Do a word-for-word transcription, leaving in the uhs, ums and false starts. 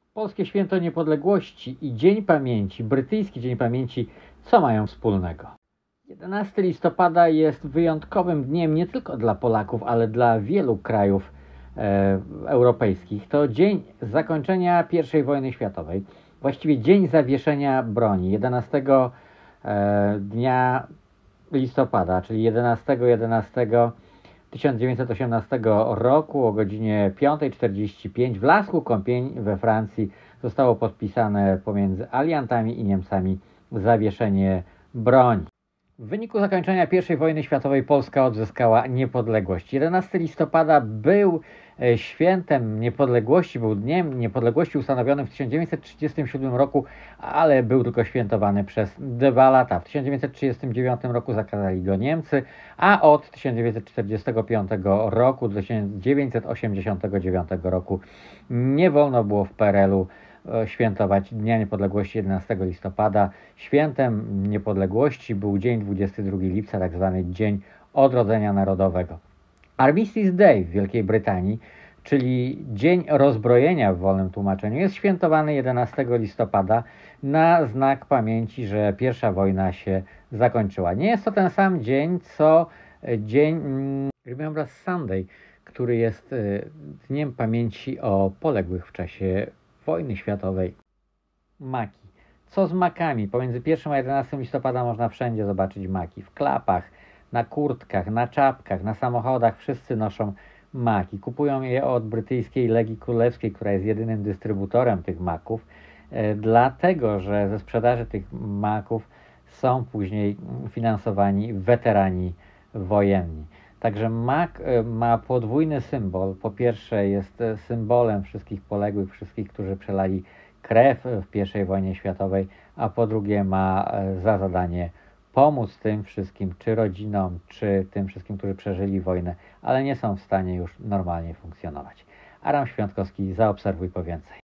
Polskie Święto Niepodległości i Dzień Pamięci, brytyjski Dzień Pamięci, co mają wspólnego? jedenastego listopada jest wyjątkowym dniem nie tylko dla Polaków, ale dla wielu krajów e, europejskich. To dzień zakończenia pierwszej wojny światowej, właściwie dzień zawieszenia broni. jedenastego e, dnia listopada, czyli jedenastego jedenastego tysiąc dziewięćset osiemnastego roku o godzinie piąta czterdzieści pięć w Lascaux Compiègne we Francji zostało podpisane pomiędzy aliantami i Niemcami zawieszenie broni. W wyniku zakończenia pierwszej wojny światowej Polska odzyskała niepodległość. jedenastego listopada był świętem niepodległości, był dniem niepodległości ustanowionym w tysiąc dziewięćset trzydziestym siódmym roku, ale był tylko świętowany przez dwa lata. W tysiąc dziewięćset trzydziestym dziewiątym roku zakazali go Niemcy, a od tysiąc dziewięćset czterdziestego piątego roku do tysiąc dziewięćset osiemdziesiątego dziewiątego roku nie wolno było w P R L u świętować Dnia Niepodległości jedenastego listopada. Świętem niepodległości był dzień dwudziestego drugiego lipca, tak zwany Dzień Odrodzenia Narodowego. Armistice Day w Wielkiej Brytanii, czyli Dzień Rozbrojenia w wolnym tłumaczeniu, jest świętowany jedenastego listopada na znak pamięci, że pierwsza wojna się zakończyła. Nie jest to ten sam dzień, co dzień Remembrance Sunday, który jest dniem pamięci o poległych w czasie wojny światowej. Maki. Co z makami? Pomiędzy pierwszym a jedenastego listopada można wszędzie zobaczyć maki. W klapach, na kurtkach, na czapkach, na samochodach wszyscy noszą maki. Kupują je od brytyjskiej Legii Królewskiej, która jest jedynym dystrybutorem tych maków, dlatego że ze sprzedaży tych maków są później finansowani weterani wojenni. Także mak ma podwójny symbol. Po pierwsze jest symbolem wszystkich poległych, wszystkich, którzy przelali krew w pierwszej wojnie światowej, a po drugie ma za zadanie pomóc tym wszystkim, czy rodzinom, czy tym wszystkim, którzy przeżyli wojnę, ale nie są w stanie już normalnie funkcjonować. Aram Świątkowski, zaobserwuj po więcej.